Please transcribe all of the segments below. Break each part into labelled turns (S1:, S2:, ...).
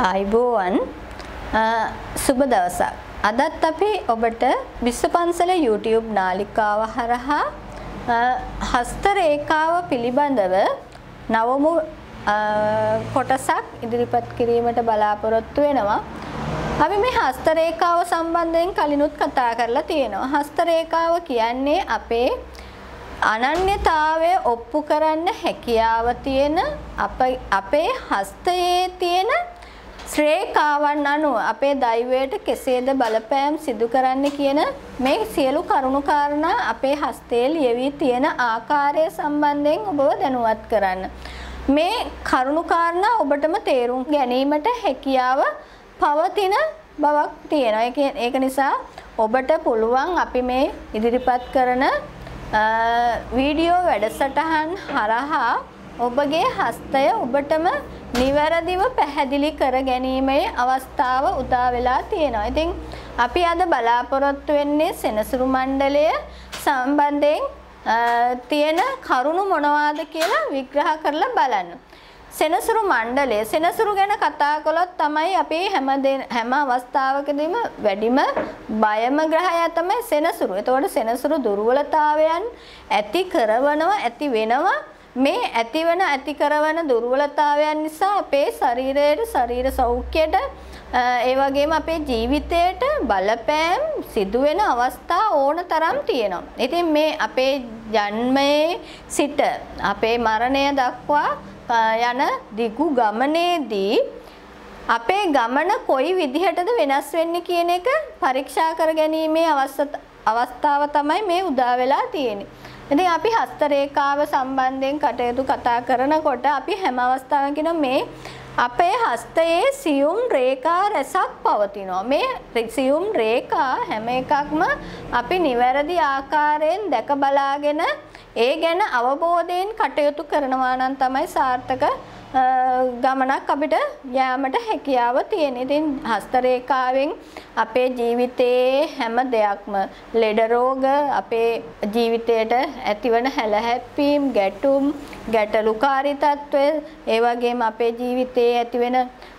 S1: ආයිබෝවන් සුබ දවසක්. අදත් අපි ඔබට විශ්ව පන්සල YouTube නාලිකාව හරහා හස්ත රේඛාව පිළිබඳව නවම කොටසක් ඉදිරිපත් කිරීමට බලාපොරොත්තු වෙනවා. අපි මේ හස්ත රේඛාව සම්බන්ධයෙන් කලිනුත් කතා කරලා තියෙනවා. හස්ත රේඛාව කියන්නේ අපේ අනන්‍යතාවය ඔප්පු කරන්න හැකියාව තියෙන අපේ හස්තයේ තියෙන ශ්‍රේඛාවන් අනුව අපේ දෛවයට කෙසේද බලපෑම් සිදු කරන්න කියන මේ සියලු කරුණු කාරණා අපේ හස්තයේ ලියවී තියෙන ආකාරය සම්බන්ධයෙන් ඔබව දැනුවත් කරන්න. මේ කරුණු කාරණා ඔබටම තේරුම් ගැනීමට හැකියාව පවතින බවක් තියෙනවා. ඒක නිසා ඔබට පුළුවන් අපි මේ ඉදිරිපත් කරන වීඩියෝ වැඩසටහන් හරහා ඔබගේ හස්තය ඔබටම නිවැරදිව පැහැදිලි කර ගැනීමේ අවස්ථාව උදා වෙලා තියෙනවා. ඉතින් අපි අද බලාපොරොත්තු වෙන්නේ සෙනසුරු මණ්ඩලය සම්බන්ධයෙන් තියෙන කරුණු මොනවාද කියලා විග්‍රහ කරලා බලන්න. සෙනසුරු මණ්ඩලය සෙනසුරු ගැන කතා කළොත් තමයි අපි හැම අවස්ථාවකදීම වැඩිම බයම ග්‍රහය තමයි සෙනසුරු. ඒතකොට සෙනසුරු දුර්වලතාවයන් ඇති කරනවා ඇති වෙනවා. මේ ඇති කරන දුර්වලතාවයන් නිසා අපේ ශරීරයේ ශරීර සෞඛ්‍යයට ඒ වගේම අපේ ජීවිතයට බලපෑම් සිදුවෙන අවස්ථා ඕන තරම් තියෙනවා. ඉතින් මේ අපේ ජන්මයේ සිට අපේ මරණය දක්වා යන දිගු ගමනේදී අපේ ගමන කොයි විදිහටද වෙනස් වෙන්නේ කියන එක පරීක්ෂා කර ගැනීමේ අවස්ථාව තමයි මේ උදා වෙලා තියෙන්නේ. ඉතින් අපි හස්ත රේඛාව සම්බන්ධයෙන් කටයුතු කතා කරනකොට අපි හැම අවස්ථාවකම මේ අපේ හස්තයේ සියුම් රේඛා රැසක් පවතිනවා. මේ සියුම් රේඛා හැම එකක්ම අපි නිවැරදි ආකාරයෙන් දැක බලාගෙන ඒ ගැන අවබෝධයෙන් කටයුතු කරනවා නම් තමයි සාර්ථක ගමනක් අපිට යාමට හැකියාව තියෙන. ඉතින් හස්ත රේඛාවෙන් අපේ ජීවිතයේ හැම දෙයක්ම ලෙඩ රෝග අපේ ජීවිතයට ඇතිවන හැලහැප්පීම් ගැටුම් ගැටලුකාරී තත්ත්වය ඒ වගේම අපේ ජීවිතයේ ඇතිවෙන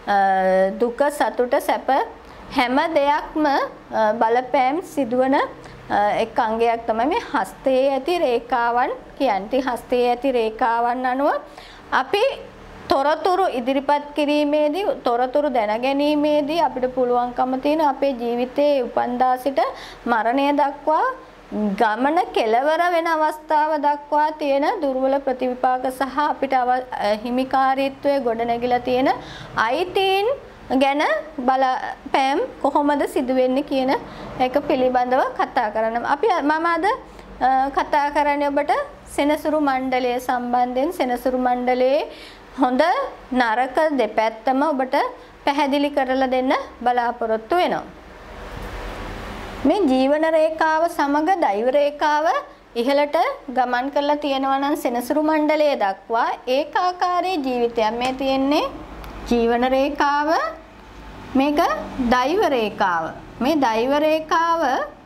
S1: දුක සතුට සැප හැම දෙයක්ම බලපෑම් සිදුවන එක් අංගයක් තමයි මේ හස්තයේ ඇති රේඛාවන් කියන්නේ. හස්තයේ ඇති රේඛාවන් අනුව අපි තොරතුරු ඉදිරිපත් කිරීමේදී තොරතුරු දැනගැනීමේදී අපිට පුළුවන්කම තියෙන අපේ ජීවිතයේ උපන්දා සිට මරණය දක්වා ගමන කෙලවර වෙන අවස්ථාව දක්වා තියෙන දුර්වල ප්‍රතිවිපාක සහ අපිට හිමිකාරීත්වයේ ගොඩනැගිලා තියෙන අයිතීන් ගැන බලපෑම් කොහොමද සිදු වෙන්නේ කියන එක පිළිබඳව කතා කරන්න. මම අද කතා කරන්නේ ඔබට සෙනසුරු මණ්ඩලය සම්බන්ධයෙන්. සෙනසුරු මණ්ඩලයේ හොඳ නරක දෙපැත්තම ඔබට පැහැදිලි කරලා දෙන්න බලාපොරොත්තු වෙනවා. මේ ජීවන රේඛාව සමග දෛව රේඛාව ඉහළට ගමන් කරලා තියෙනවා නම් සෙනසුරු මණ්ඩලය දක්වා ඒකාකාරී ජීවිතයක් මේ තියෙන්නේ ජීවන රේඛාව. මේක දෛව රේඛාව. මේ දෛව රේඛාව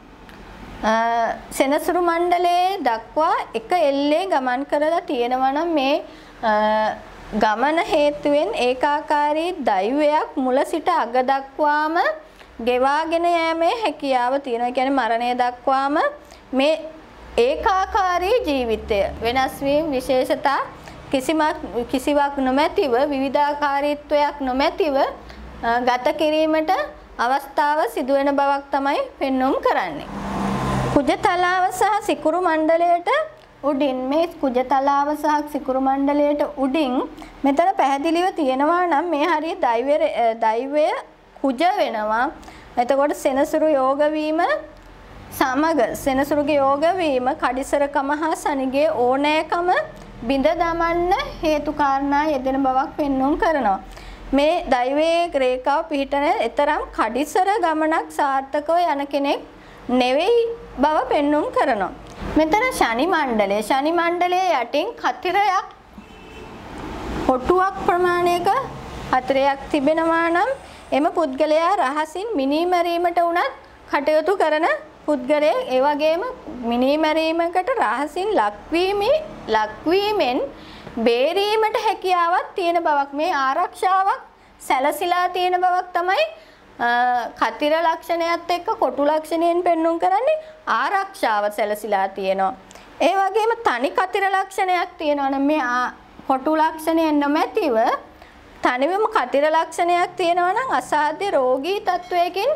S1: සෙනසුරු මණ්ඩලයේ දක්වා එක එල්ලේ ගමන් කරලා තියෙනවා නම් මේ ගමන හේතුවෙන් ඒකාකාරී දෛවයක් මුල සිට අග දක්වාම ගෙවාගෙන යෑමේ හැකියාව තියෙනවා. කියන්නේ මරණය දක්වාම මේ ඒකාකාරී ජීවිතය වෙනස් වීම විශේෂතා කිසිවක් නොමැතිව විවිධාකාරීත්වයක් නොමැතිව ගත කිරීමට අවස්ථාව සිදුවෙන බවක් තමයි පෙන්වුම් කරන්නේ. කුජතලාව සහ සිකුරු මණ්ඩලයට උඩින් මේ කුජතලාව සහ සිකුරු මණ්ඩලයට උඩින් මෙතන පැහැදිලිව තියෙනවා නම් මේ හරිය දෛවය කුජ වෙනවා. එතකොට සෙනසුරු යෝග වීම සමග සෙනසුරුගේ යෝග වීම කඩිසරකම හා සනිගේ ඕනෑකම බිඳ දමන්න හේතු කාරණා යෙදෙන බවක් පෙන්වුම් කරනවා. මේ දෛවයේ රේඛාව පිහිටන එතරම් කඩිසර ගමනක් සාර්ථකව යන කෙනෙක් නෙවෙයි බව පෙන්වුම් කරනවා. මෙතන ශනි මණ්ඩලයේ යටින් කතිරයක් කොටුවක් ප්‍රමාණයක කතිරයක් තිබෙනවා නම් එම පුද්ගලයා රහසින් මිනීමැරීමට උනත් කටයුතු කරන පුද්ගලයෙක්. ඒ වගේම මිනීමැරීමකට රහසින් ලක්වීමෙන් බේරීමට හැකියාවක් තියෙන බවක් මේ ආරක්ෂාවක් සැලසිලා තියෙන බවක් තමයි කතිර ලක්ෂණයත් එක්ක කොටු ලක්ෂණයෙන් පෙන්වුම් කරන්නේ ආරක්ෂාව සැලසිලා තියෙනවා. ඒ වගේම තනි කතිර ලක්ෂණයක් තියෙනවා නම් මේ කොටු ලක්ෂණයෙන් නොමැතිව තනිවම කතිර ලක්ෂණයක් තියෙනවා නම් අසාධ්‍ය රෝගී තත්වයකින්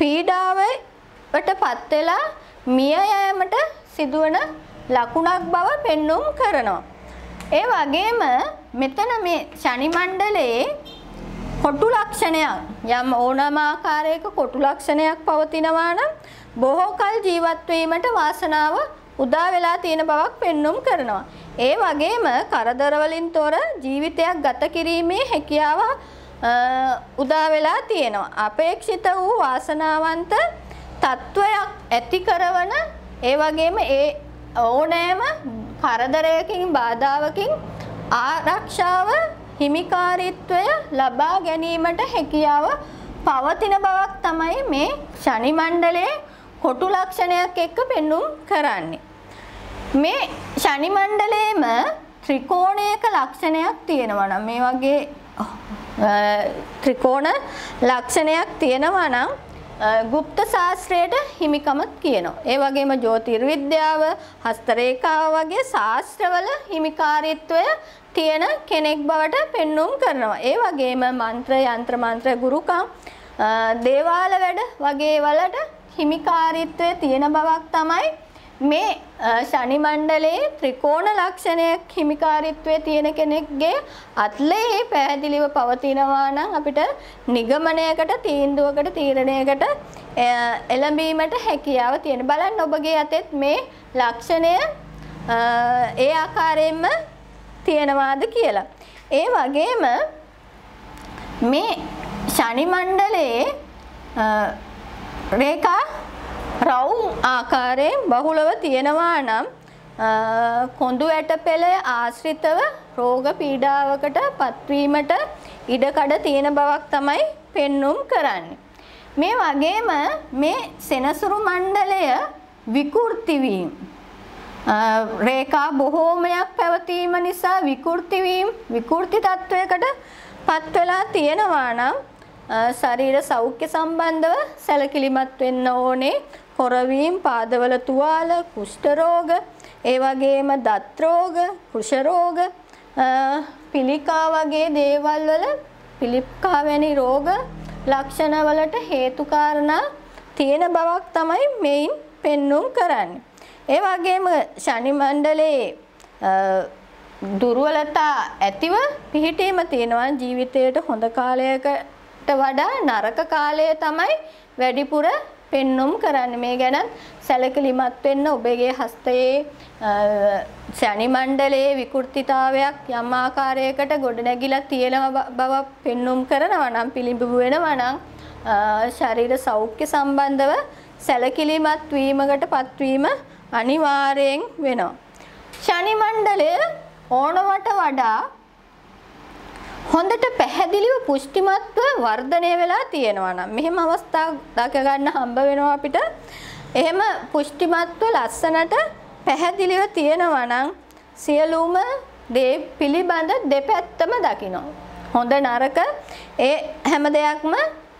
S1: පීඩාවටපත් වෙලා මිය යෑමට සිදුවන ලකුණක් බව පෙන්වුම් කරනවා. ඒ වගේම මෙතන මේ ශනි මණ්ඩලයේ කොටු ලක්ෂණයක් යම් ඕනම ආකාරයක කොටු ලක්ෂණයක් පවතිනවා නම් බොහෝ කල ජීවත් වීමට වාසනාව උදා වෙලා තියෙන බවක් පෙන්වුම් කරනවා. ඒ වගේම කරදර වලින් තොර ජීවිතයක් ගත කිරීමේ හැකියාව උදා වෙලා තියෙනවා. අපේක්ෂිත වූ වාසනාවන්ත තත්වයක් ඇති කරන ඒ වගේම ඒ ඕනෑම කරදරයකින් බාධාවකින් ආරක්ෂාව හිමිකාරීත්වය ලබා ගැනීමට හැකියාව පවතින බවක් තමයි මේ ශනි මණ්ඩලයේ කොටු ලක්ෂණයක් එක්ක පෙන්වුම් කරන්නේ. මේ ශනි මණ්ඩලයේම ත්‍රිකෝණයක ලක්ෂණයක් තියෙනවා නම් මේ වගේ ත්‍රිකෝණ ලක්ෂණයක් තියෙනවා නම් ගුප්ත ශාස්ත්‍රයට හිමිකමක් කියනවා. ඒ වගේම ජ්‍යොතිර්විද්‍යාව, හස්තරේඛාව වගේ ශාස්ත්‍රවල හිමිකාරීත්වය තියෙන කෙනෙක් බවට පෙන්වුම් කරනවා. ඒ වගේම මන්ත්‍ර, යන්ත්‍ර, මන්ත්‍ර, ගුරුකම්, දේවාල වැඩ වගේ වලට හිමිකාරීත්වය තියෙන බවක් තමයි මේ ශනි මණ්ඩලයේ ත්‍රිකෝණ ලක්ෂණයක් හිමිකාරීත්වයේ තියෙන කෙනෙක්ගේ අත්ලේ පැහැදිලිව පවතිනවා නම් අපිට නිගමනයකට, තීන්දුවකට, තීරණයකට එළඹීමට හැකියාව තියෙන. බලන්න ඔබගේ අතෙත් මේ ලක්ෂණය ඒ ආකාරයෙන්ම තියෙනවාද කියලා. ඒ වගේම මේ ශනි මණ්ඩලයේ රේඛා රවුම් ආකාරයෙන් බහුලව තියෙනවා නම් කොඳු ඇටපෙළ ආශ්‍රිතව රෝග පීඩාවකට පත්වීමට ඉඩකඩ තියෙන බවක් තමයි පෙන්වුම් කරන්නේ. මේ වගේම මේ සෙනසුරු මණ්ඩලය විකෘති වීම රේඛා බොහෝමයක් පැවතීම නිසා විකෘති තත්වයකට පත් වෙලා තියෙනවා නම් ශරීර සෞඛ්‍ය සම්බන්ධව සැලකිලිමත් වෙන්න ඕනේ. කොරවීම, පාදවල තුවාල, කුෂ්ඨ රෝග, ඒ වගේම දත් රෝග, කෘෂ රෝග, පිළිකා වගේ දේවල් වල පිළිකා වැනි රෝග ලක්ෂණ වලට හේතු කාරණා තියෙන බවක් තමයි මේන් පෙන්වුම් කරන්නේ. ඒ වගේම ශනි මණ්ඩලයේ දුර්වලතා ඇතිව පිහිටීම තියෙනවා. ජීවිතයට හොඳ කාලයකට වඩා නරක කාලය තමයි වැඩිපුර පෙන්වුම් කරන්නේ. මේ ගැන සැලකිලිමත් වෙන්න. ඔබගේ හස්තයේ ශනි මණ්ඩලයේ විකෘතිතාවයක් යම් ආකාරයකට ගොඩනැගිලා තියෙන බව පෙන්වුම් කරනවා නම්, පිළිඹු වෙනවා නම් ශරීර සෞඛ්‍ය සම්බන්ධව සැලකිලිමත් වීමකට පත්වීම අනිවාර්යෙන් වෙනවා. ශනි මණ්ඩලය ඕනවට වඩා හොඳට පැහැදිලිව පුෂ්ටිමත්ව වර්ධනය වෙලා තියෙනවා නම් මෙහෙම අවස්ථා දක ගන්න හම්බ වෙනවා අපිට. එහෙම පුෂ්ටිමත්ව ලස්සනට පැහැදිලිව තියෙනවා නම් සියලුම දේ පිළිබඳ දෙපැත්තම දකිනවා. හොඳ නරක ඒ හැම දෙයක්ම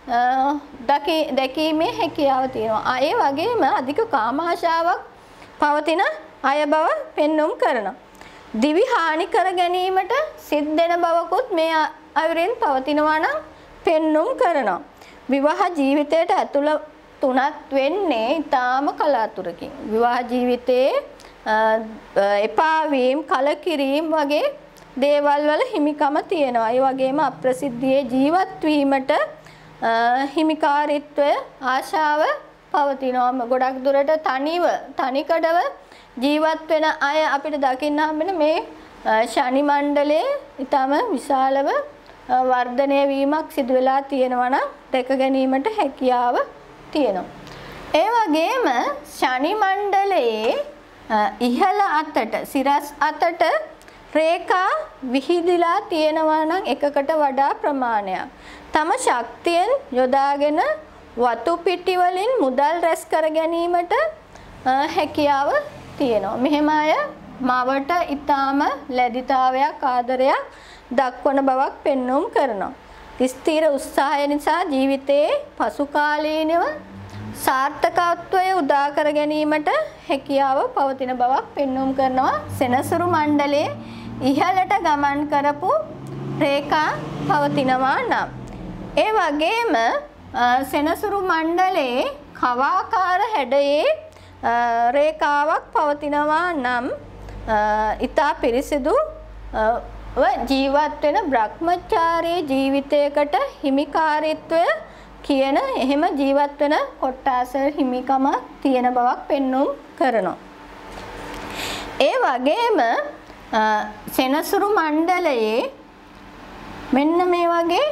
S1: දැකීමේ හැකියාව තියෙනවා. ඒ වගේම අධික කාමාශාවක් පවතින අය බව පෙන්වුම් කරනවා. දිවි හානි කර ගැනීමට සිද්ධ වෙන බවකුත් මේ අයුරින් පවතිනවා නම් පෙන්වුම් කරනවා. විවාහ ජීවිතයට ඇතුළත් වෙන්නේ ඊටාම කලාතුරකින්. විවාහ ජීවිතයේ එපා වීම, කලකිරීම වගේ දේවල් වල හිමිකම තියෙනවා. ඒ වගේම අප්‍රසිද්ධියේ ජීවත් වීමට හිමිකාරීත්වය ආශාව පවතිනවා. ගොඩක් දුරට තනිකඩව ජීවත් වෙන අය අපිට දකින්න හම්බෙන මේ ශනි මණ්ඩලයේ ඊටම විශාලව වර්ධනය වීමක් සිදු වෙලා තියෙනවා නම් දැක ගැනීමට හැකියාව තියෙනවා. ඒ වගේම ශනි මණ්ඩලයේ ඉහළ අතට, සිරස් අතට රේඛා විහිදිලා තියෙනවා නම් එකකට වඩා ප්‍රමාණයක් තම ශක්තියෙන් යොදාගෙන වතු පිටි වලින් මුදල් රැස් කර ගැනීමට හැකියාව තියෙනවා. මෙහෙම අය මවට ඊටාම ලැබිතාවයක්, ආදරයක් දක්වන බවක් පෙන්වුම් කරනවා. ස්ථිර උත්සාහය නිසා ජීවිතයේ පසු කාලීනව සාර්ථකත්වය උදා කර ගැනීමට හැකියාව පවතින බවක් පෙන්වුම් කරනවා. සෙනසුරු මණ්ඩලයේ ඉහළට ගමන් කරපු රේඛා පවතිනවා නම්. ඒ වගේම සෙනසුරු මණ්ඩලයේ කවාකාර හැඩයේ රේඛාවක් පවතිනවා නම් ඊතා පිරිසිදු ජීවත් වෙන බ්‍රහ්මචාරී ජීවිතයකට හිමිකාරීත්වය කියන එහෙම ජීවත් වෙන කොට්ටාස හිමිකම තියෙන බවක් පෙන්වුම් කරනවා. ඒ වගේම සෙනසුරු මණ්ඩලයේ මෙන්න මේ වගේ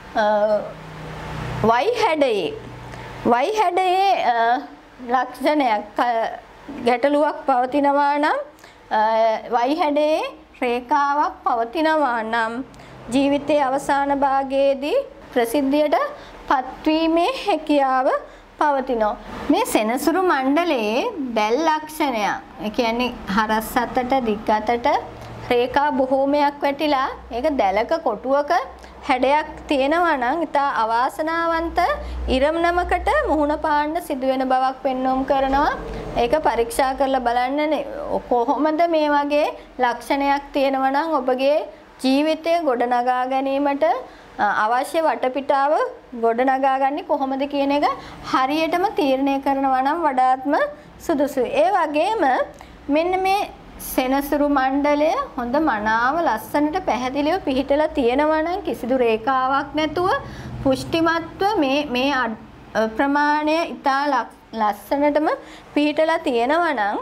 S1: වයි හැඩයේ ලක්ෂණයක් ගැටලුවක් පවතිනවා නම් වයි හැඩයේ රේඛාවක් පවතිනවා නම් ජීවිතයේ අවසාන භාගයේදී ප්‍රසිද්ධියට පත්වීමේ හැකියාව පවතිනවා. මේ සෙනසුරු මණ්ඩලයේ දැල් ලක්ෂණය, ඒ කියන්නේ හරස් අතට දිග අතට රේඛා බොහෝමයක් වැටිලා ඒක දැලක කොටුවක හැඩයක් තියෙනවා නම් ඉතා අවාසනාවන්ත ඉරම්නමකට මුහුණ පාන්න සිදුවෙන බවක් පෙන්වුම් කරනවා. ඒක පරීක්ෂා කරලා බලන්න කොහොමද මේ වගේ ලක්ෂණයක් තියෙනවා නම් ඔබගේ ජීවිතය ගොඩනගා ගැනීමට අවශ්‍ය වටපිටාව ගොඩනගා ගන්නේ කොහොමද කියන එක හරියටම තීරණය කරනවා නම් වඩාත්ම සුදුසුයි. ඒ වගේම මෙන්න මේ සෙනසුරු මණ්ඩලය හොඳ මනාව ලස්සනට පැහැදිලිව පිහිටලා තියෙනවා නම් කිසිදු රේඛාවක් නැතුව පුෂ්ටිමත්ව මේ ප්‍රමාණය ඉතා ලස්සනටම පිහිටලා තියෙනවා නම්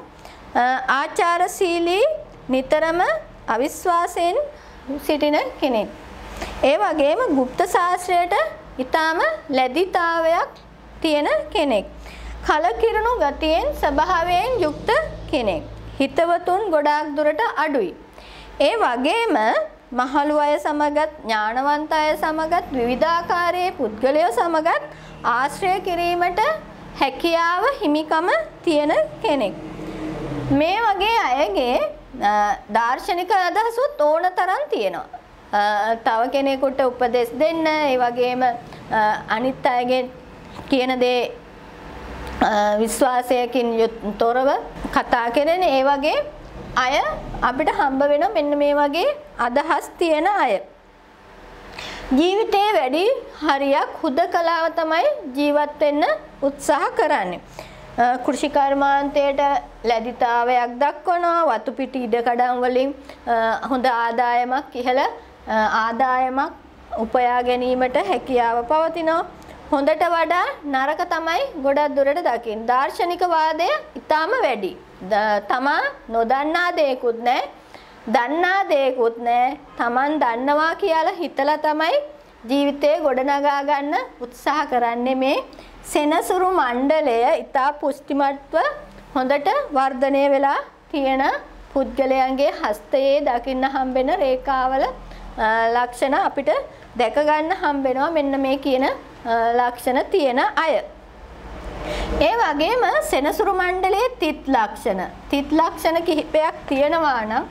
S1: ආචාරශීලී නිතරම අවිශ්වාසයෙන් සිටින කෙනෙක්. ඒ වගේම গুপ্ত ශාස්ත්‍රයට ඊටාම ලැබිතාවයක් තියෙන කෙනෙක්. කලකිරුණු ගතියෙන් ස්වභාවයෙන් යුක්ත කෙනෙක්. හිතවතුන් ගොඩාක් දුරට අඩුයි. ඒ වගේම මහලු අය සමගත් ඥානවන්ත අය සමගත් විවිධාකාරයේ පුද්ගලයෝ සමගත් ආශ්‍රය කිරීමට හැකියාව හිමිකම තියෙන කෙනෙක්. මේ වගේ අයගේ දාර්ශනික අදහසුත් ඕන තරම් තියෙනවා. තව කෙනෙකුට උපදෙස් දෙන්න, ඒ වගේම අනිත් අයගේ කියන දේ විශ්වාසයකින් තොරව කතා කරන ඒ වගේ අය අපිට හම්බ වෙන මෙන්න මේ වගේ අදහස් තියෙන අය. ජීවිතේ වැඩි හරියක් හුදකලාව තමයි ජීවත් වෙන්න උත්සාහ කරන්නේ. කෘෂි කර්මාන්තයට ලැබිතාවයක් දක්වනවා, වතු පිටි ඉඩකඩම් වලින් හොඳ ආදායමක් ඉහළ ආදායමක් උපයා ගැනීමට හැකියාව පවතිනවා. හොඳට වඩා නරක තමයි ගොඩක් දුරට දකින්න. දාර්ශනික වාදය ඊටාම වැඩි. තමා නොදන්නා දේකුත් නැහැ, දන්නා දේකුත් නැහැ. Taman දන්නවා කියලා හිතලා තමයි ජීවිතේ ගොඩනගා ගන්න උත්සාහ කරන්නේ. මේ සෙනසුරු මණ්ඩලය ඊටා පුෂ්ටිමත්ව හොඳට වර්ධනය වෙලා තියෙන පුද්ගලයන්ගේ හස්තයේ දකින්න හම්බෙන රේඛාවල ලක්ෂණ අපිට දැක ගන්න හම්බෙනවා. මෙන්න මේ කියන ලක්ෂණ තියෙන අය. ඒ වගේම සෙනසුරු මණ්ඩලයේ තිත් ලක්ෂණ කිහිපයක් තියෙනවා නම්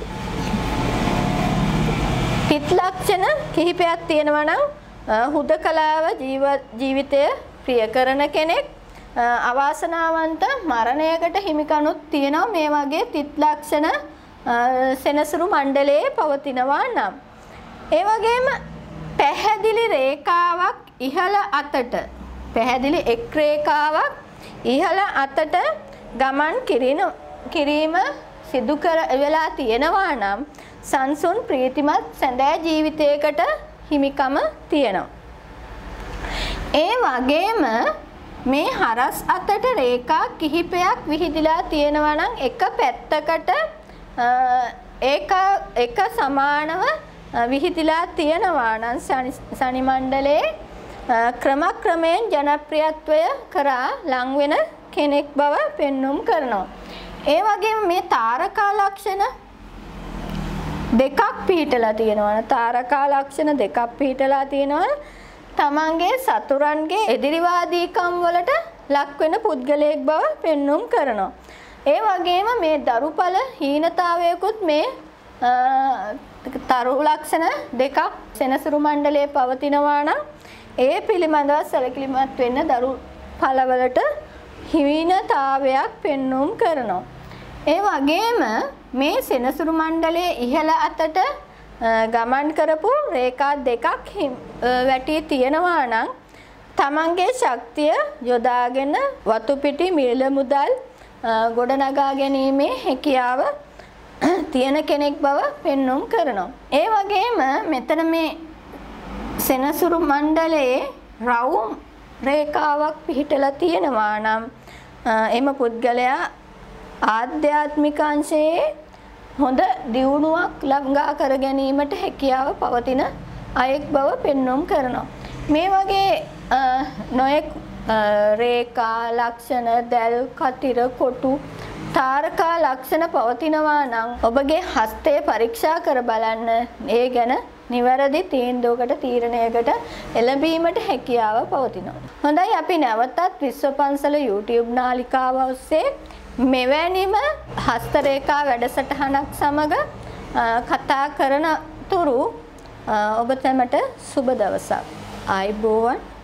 S1: හුදකලාව ජීවිතය ප්‍රිය කරන කෙනෙක්, අවාසනාවන්ත මරණයකට හිමිකනුත් තියෙනවා. මේ වගේ තිත් ලක්ෂණ සෙනසුරු මණ්ඩලයේ පවතිනවා නම්, ඒ වගේම පැහැදිලි රේඛාවක් ඉහළ අතට, පැහැදිලි එක් රේඛාවක් ඉහළ අතට ගමන් කිරීම සිදු කර වෙලා තියෙනවා නම් සංසුන් ප්‍රීතිමත් සැඳෑ ජීවිතයකට හිමිකම තියෙනවා. ඒ වගේම මේ හරස් අතට රේඛා කිහිපයක් විහිදිලා තියෙනවා නම් එක පැත්තකට එක සමානව විහිදිලා තියෙනවා නම් සනි මණ්ඩලයේ ක්‍රමක්‍රමයෙන් ජනප්‍රියත්වය කරා ලං වෙන කෙනෙක් බව පෙන්වුම් කරනවා. ඒ වගේම මේ තාරකා ලක්ෂණ දෙකක් පිහිටලා තියෙනවා. තාරකා ලක්ෂණ දෙකක් පිහිටලා තියෙනවා. තමන්ගේ සතුරන්ගේ එදිරිවාදීකම් වලට ලක් වෙන පුද්ගලයෙක් බව පෙන්වුම් කරනවා. ඒ වගේම මේ දරුඵල හීනතාවයකුත් මේ තරු ලක්ෂණ දෙකක් සෙනසුරු මණ්ඩලයේ පවතිනවා නම් ඒ පිළිබඳව සැලකිලිමත් වෙන්න දරු ඵලවලට හිවිනතාවයක් පෙන්눔 කරනවා. ඒ වගේම මේ සෙනසුරු මණ්ඩලයේ ඉහළ අතට ගමන් කරපු රේඛා දෙකක් වැටී තියෙනවා නම් තමන්ගේ ශක්තිය යොදාගෙන වතු පිටි මිල මුදල් ගොඩනගා ගැනීමේ හැකියාව තියෙන කෙනෙක් බව පෙන්눔 කරනවා. ඒ වගේම මෙතන මේ සෙනසුරු මණ්ඩලයේ රවුම් රේඛාවක් පිහිටලා තියෙනවා නම් එම පුද්ගලයා ආධ්‍යාත්මික අංශයේ හොඳ දියුණුවක් ළඟා කර ගැනීමට හැකියාව පවතින අයෙක් බව පෙන්눔 කරනවා. මේ වගේ නොයෙක් රේඛා ලක්ෂණ දැල් කතිර කොටු තාරකා ලක්ෂණ පවතිනවා නම් ඔබගේ හස්තය පරීක්ෂා කර බලන්න. ඒ ගැන නිවැරදි තීන්දුවකට තීරණයකට එළඹීමට හැකියාව පවතිනවා. හොඳයි අපි නැවතත් විශ්ව පන්සල YouTube නාලිකාව ඔස්සේ මෙවැනිම හස්ත රේඛා වැඩසටහනක් සමග කතා කරන තුරු ඔබ තැමට සුබ දවසක්. ආයුබෝවන්.